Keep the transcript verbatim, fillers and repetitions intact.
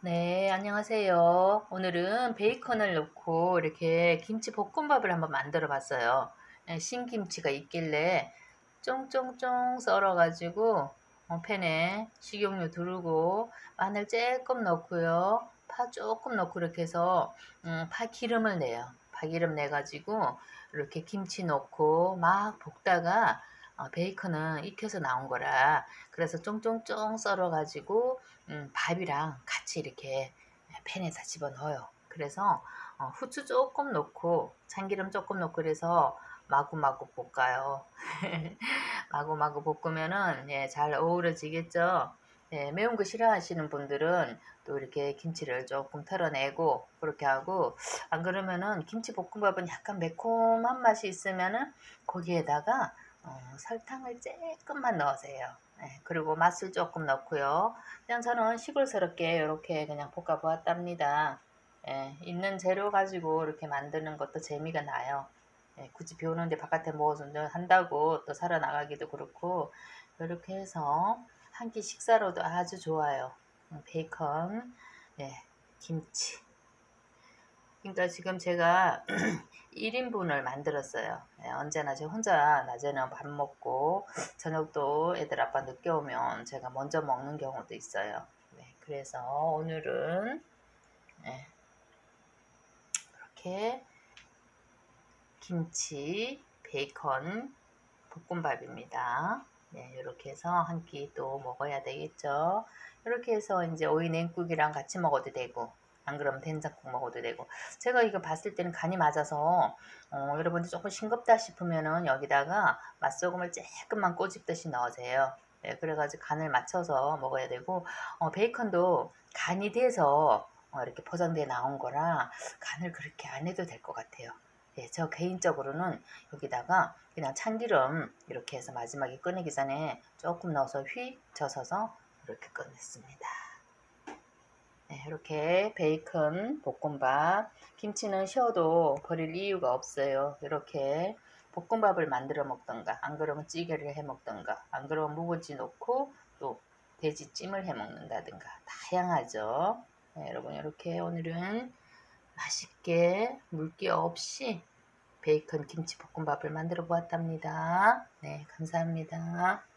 네, 안녕하세요. 오늘은 베이컨을 넣고 이렇게 김치 볶음밥을 한번 만들어 봤어요. 예, 신김치가 있길래 쫑쫑쫑 썰어 가지고 어, 팬에 식용유 두르고 마늘 조금 넣고요. 파 조금 넣고 이렇게 해서 음, 파 기름을 내요. 파기름 내 가지고 이렇게 김치 넣고 막 볶다가 어, 베이컨은 익혀서 나온 거라 그래서 쫑쫑쫑 썰어 가지고 음, 밥이랑 같이 이렇게 팬에다 집어넣어요. 그래서 어, 후추 조금 넣고 참기름 조금 넣고 그래서 마구마구 볶아요. 마구마구 볶으면은 예, 잘 어우러지겠죠. 예, 매운 거 싫어하시는 분들은 또 이렇게 김치를 조금 털어내고 그렇게 하고, 안 그러면은 김치 볶음밥은 약간 매콤한 맛이 있으면은 거기에다가 어, 설탕을 조금만 넣으세요. 예, 그리고 맛술 조금 넣고요. 그냥 저는 시골스럽게 이렇게 그냥 볶아 보았답니다. 예, 있는 재료 가지고 이렇게 만드는 것도 재미가 나요. 예, 굳이 비 오는데 바깥에 뭐 한다고 또 살아나가기도 그렇고, 이렇게 해서 한 끼 식사로도 아주 좋아요. 음, 베이컨, 예, 김치. 그러니까 지금 제가 일 인분을 만들었어요. 예, 언제나 제 혼자 낮에는 밥 먹고 저녁도 애들 아빠 늦게 오면 제가 먼저 먹는 경우도 있어요. 네, 그래서 오늘은 예, 이렇게 김치, 베이컨, 볶음밥입니다. 네, 이렇게 해서 한 끼 또 먹어야 되겠죠. 이렇게 해서 이제 오이 냉국이랑 같이 먹어도 되고, 안 그러면 된장국 먹어도 되고. 제가 이거 봤을 때는 간이 맞아서 어, 여러분들 조금 싱겁다 싶으면은 여기다가 맛소금을 조금만 꼬집듯이 넣으세요. 네, 그래가지고 간을 맞춰서 먹어야 되고, 어, 베이컨도 간이 돼서 어, 이렇게 포장돼 나온 거라 간을 그렇게 안 해도 될 것 같아요. 예, 저 개인적으로는 여기다가 그냥 참기름 이렇게 해서 마지막에 꺼내기 전에 조금 넣어서 휙 젖어서 이렇게 꺼냈습니다. 네, 이렇게 베이컨 볶음밥, 김치는 쉬어도 버릴 이유가 없어요. 이렇게 볶음밥을 만들어 먹던가, 안 그러면 찌개를 해 먹던가, 안 그러면 묵은지 넣고 또 돼지찜을 해 먹는다든가 다양하죠. 네, 여러분 이렇게 오늘은 맛있게 물기 없이 베이컨 김치 볶음밥을 만들어 보았답니다. 네, 감사합니다.